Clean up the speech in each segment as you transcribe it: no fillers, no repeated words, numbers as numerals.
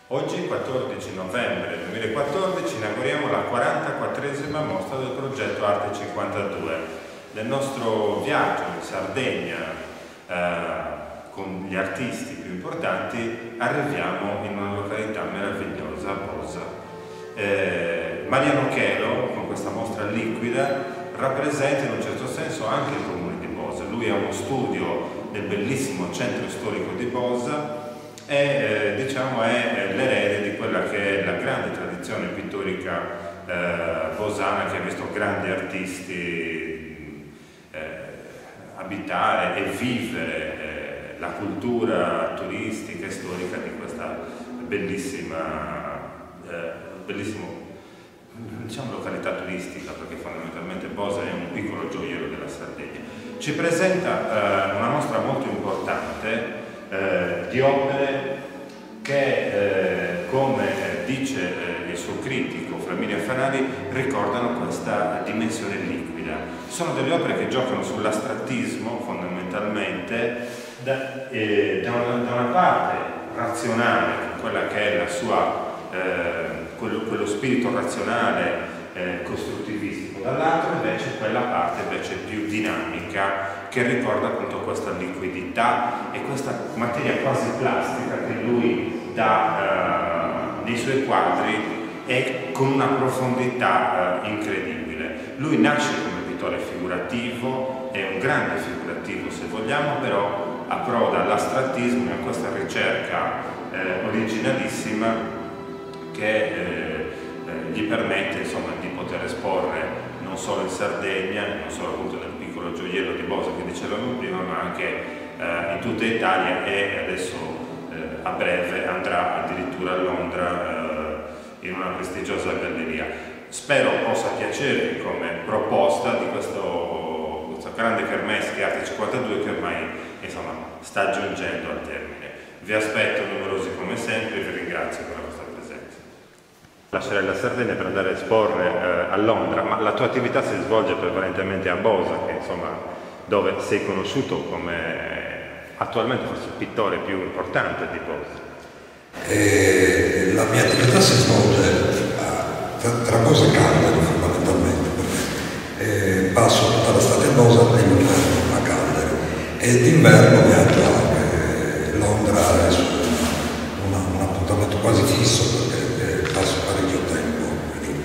Oggi, 14 novembre 2014, inauguriamo la 44esima mostra del progetto Arte 52. Nel nostro viaggio in Sardegna con gli artisti più importanti arriviamo in una località meravigliosa, Bosa. Mariano Chelo, con questa mostra liquida, rappresenta in un certo senso anche il comune di Bosa. Lui ha uno studio nel bellissimo centro storico di Bosa e diciamo è l'erede di quella che è la grande tradizione pittorica bosana, che ha visto grandi artisti abitare e vivere la cultura turistica e storica di questa bellissima diciamo località turistica, perché fondamentalmente Bosa è un piccolo gioiello della Sardegna. Ci presenta una mostra molto importante di opere che, come dice il suo critico Flaminia Fanari, ricordano questa dimensione liquida. Sono delle opere che giocano sull'astrattismo fondamentalmente, da una parte razionale, quella che è la sua quello spirito razionale costruttivistico, dall'altro invece quella parte invece più dinamica, che ricorda appunto questa liquidità e questa materia quasi plastica che lui dà nei suoi quadri, e con una profondità incredibile. Lui nasce come pittore figurativo, è un grande figurativo se vogliamo, però approda all'astrattismo e a questa ricerca originalissima che gli permette insomma di poter esporre non solo in Sardegna, non solo appunto nel piccolo gioiello di Bosa che dicevamo prima, ma anche in tutta Italia, e adesso a breve andrà addirittura a Londra in una prestigiosa galleria. Spero possa piacervi come proposta di questa grande kermesse che è Arte 52, che ormai insomma sta giungendo al termine. Vi aspetto numerosi come sempre e vi ringrazio per la vostra presenza. Lascerei la Sardegna per andare a esporre a Londra, ma la tua attività si svolge prevalentemente a Bosa, che insomma dove sei conosciuto come attualmente forse il pittore più importante di Bosa. La mia attività si svolge tra Bosa e Cagliari fondamentalmente, perché passo tutta l'estate a Bosa e l'inverno a Cagliari, e d'inverno viaggio anche. Londra è un appuntamento quasi fisso perché passo parecchio tempo, quindi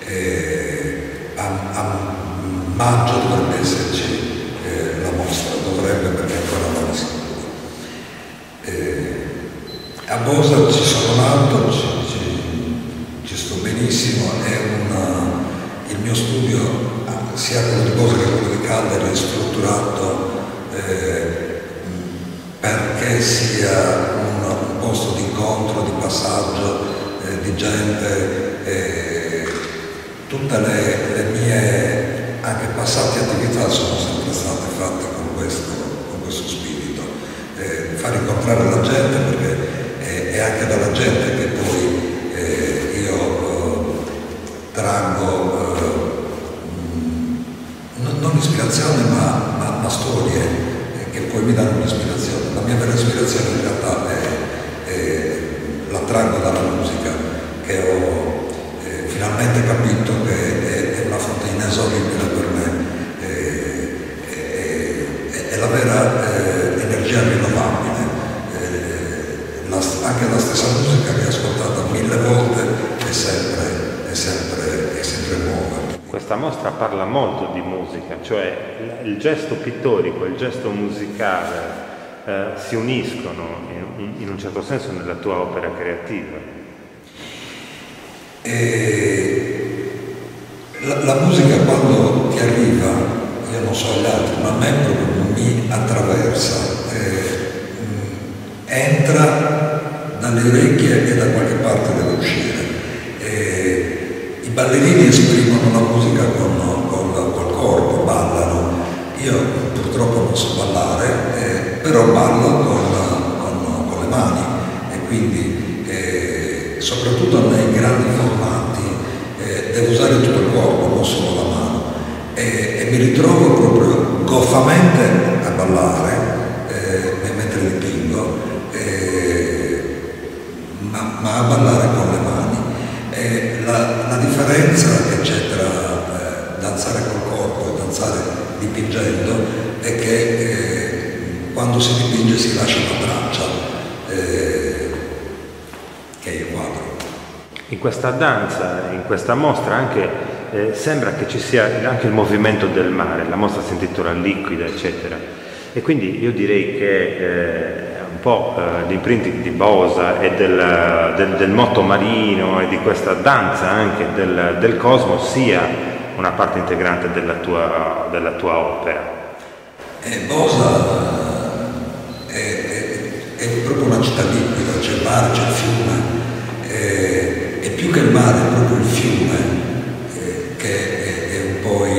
a maggio dovrebbe esserci la mostra, perché ancora non è sicuro. A Bosa ci sono nato, ci sto benissimo, il mio studio, sia quello di Bosa che quello di Cagliari, è strutturato perché sia un posto di incontro, di passaggio di gente. Tutte le mie anche passate attività sono sempre state fatte con questo spirito, far incontrare la gente, perché è anche dalla gente che poi io traggo non ispirazione ma storie che poi mi danno un'ispirazione. La mia vera ispirazione in realtà la traggo dalla musica, che ho finalmente capito che è una fonte inesauribile per me, è la vera energia rinnovabile. Anche la stessa musica che ho ascoltato 1000 volte è sempre nuova. Questa mostra parla molto di musica, cioè il gesto pittorico e il gesto musicale si uniscono in un certo senso nella tua opera creativa. La musica, quando ti arriva, io non so gli altri, ma a me proprio mi attraversa, entra dalle orecchie e da qualche parte deve uscire. I ballerini esprimono la musica col corpo, ballano. Io purtroppo non so ballare, però ballo con le mani, e quindi soprattutto nei grandi formati devo usare tutto il corpo, non solo la mano, e mi ritrovo proprio goffamente a ballare mentre dipingo, ma a ballare con le mani. E la differenza che c'è tra danzare col corpo e danzare dipingendo è che quando si dipinge si lascia una traccia, che è il quadro. In questa danza, in questa mostra anche sembra che ci sia anche il movimento del mare, la mostra si intitola Liquida, eccetera, e quindi io direi che un po' l'imprinting di Bosa e del motto marino e di questa danza anche del cosmo sia una parte integrante della tua opera. Bosa è proprio una città liquida, c'è il mare, c'è il fiume, e più che il mare è proprio il fiume, che è un po'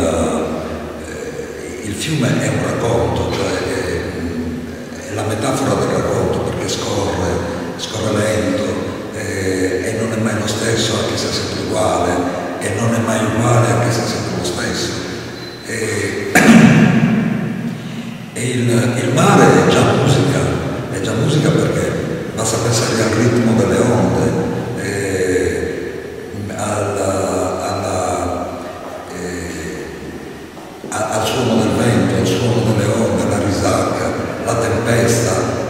il fiume è un racconto, cioè è la metafora del racconto, perché scorre lento, e non è mai lo stesso anche se è sempre uguale, e non è mai uguale anche se è sempre lo stesso. E il mare è già musica perché basta pensare al ritmo delle onde, al suono del vento, al suono delle onde, alla risacca, la tempesta.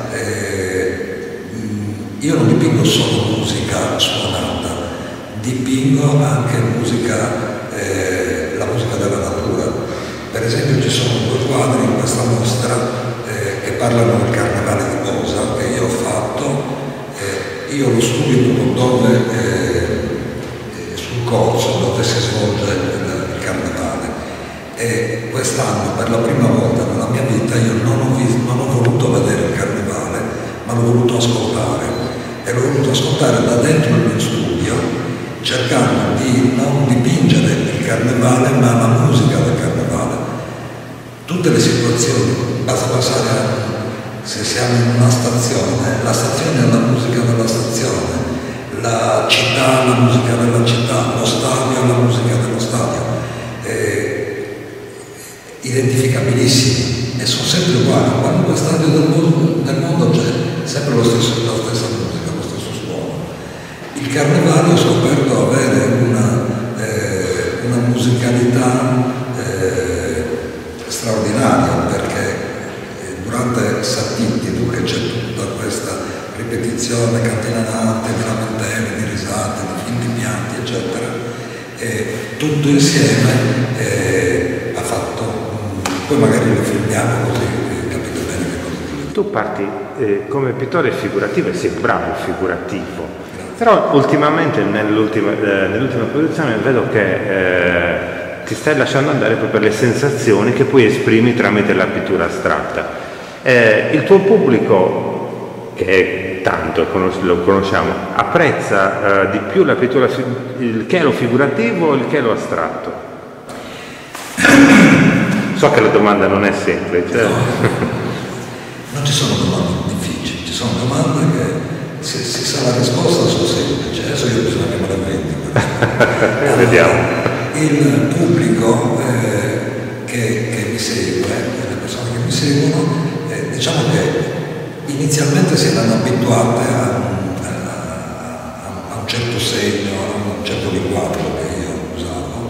Io non dipingo solo musica suonata, dipingo anche la musica della natura. Per esempio ci sono 2 quadri in questa mostra che parlano del carnevale di Bosa che io ho fatto. Io lo studio sul corso dove si svolge il carnevale, e quest'anno per la prima volta nella mia vita io non ho voluto vedere il carnevale, ma l'ho voluto ascoltare, e l'ho voluto ascoltare da dentro il mio studio, cercando di non dipingere il carnevale ma la musica del carnevale. Tutte le situazioni, basta pensare se siamo in una stazione, la stazione è la musica della stazione, la città, la musica della città, lo stadio, la musica dello stadio, identificabilissimi, e sono sempre uguali. In qualunque stadio del mondo c'è sempre la stessa musica, lo stesso suono. Il carnevale ho scoperto avere una musicalità straordinaria, perché durante Sapitti, tu che c'è tutta questa ripetizione cantilenante di lamentele, di risate, di finti pianti, eccetera, e tutto insieme ha fatto, poi magari lo filmiamo così capite bene che cosa ti dico. Tu parti come pittore figurativo e sei bravo figurativo, però ultimamente nell'ultima produzione vedo che ti stai lasciando andare proprio per le sensazioni che poi esprimi tramite la pittura astratta. Il tuo pubblico, che è tanto, lo conosciamo, apprezza di più la pittura, il chelo figurativo o il chelo astratto? So che la domanda non è semplice. No, non ci sono domande difficili, ci sono domande che se si sa la risposta sono semplici. Adesso io bisogna che me la inventi. Vediamo. Il pubblico che mi segue, le persone che mi seguono, diciamo che inizialmente si erano abituate a un certo segno, a un certo linguaggio che io usavo,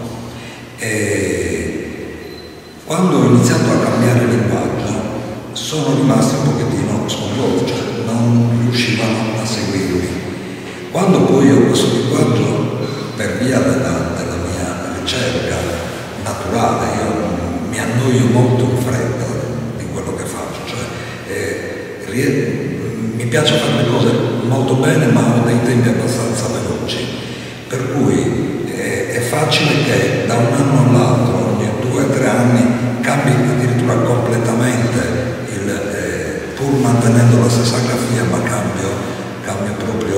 e quando ho iniziato a cambiare linguaggio sono rimasti un pochettino sconvolti, cioè non riuscivano a seguirmi. Quando poi ho questo linguaggio, per via della mia ricerca naturale, io mi annoio molto in fretta di quello che faccio, cioè mi piace fare le cose molto bene, ma ho dei tempi abbastanza veloci, per cui è facile che da un anno all'altro, ogni 2 o 3 anni, cambi addirittura completamente, pur mantenendo la stessa grafia, ma cambio proprio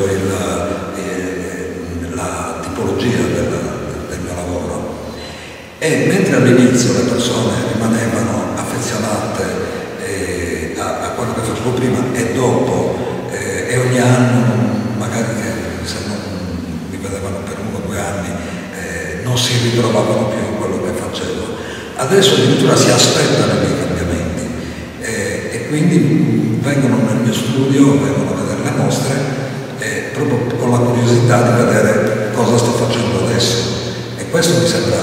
la tipologia del mio lavoro. E mentre all'inizio le persone rimanevano affezionate a quello che facevo prima, e dopo, e ogni anno, magari che se non mi vedevano per 1 o 2 anni, non si ritrovavano più in quello che facevo, adesso addirittura si aspettano i miei cambiamenti, e quindi vengono nel mio studio, vengono a vedere le mostre, proprio con la curiosità di vedere cosa sto facendo adesso. E questo mi sembra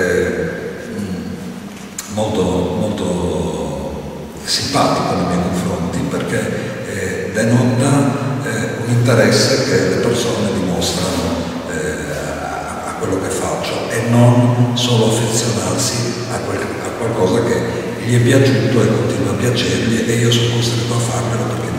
molto, molto simpatico nei miei confronti, perché denota un interesse che le persone dimostrano a quello che faccio, e non solo affezionarsi a qualcosa che gli è piaciuto e continua a piacergli, e io sono costretto a farmelo perché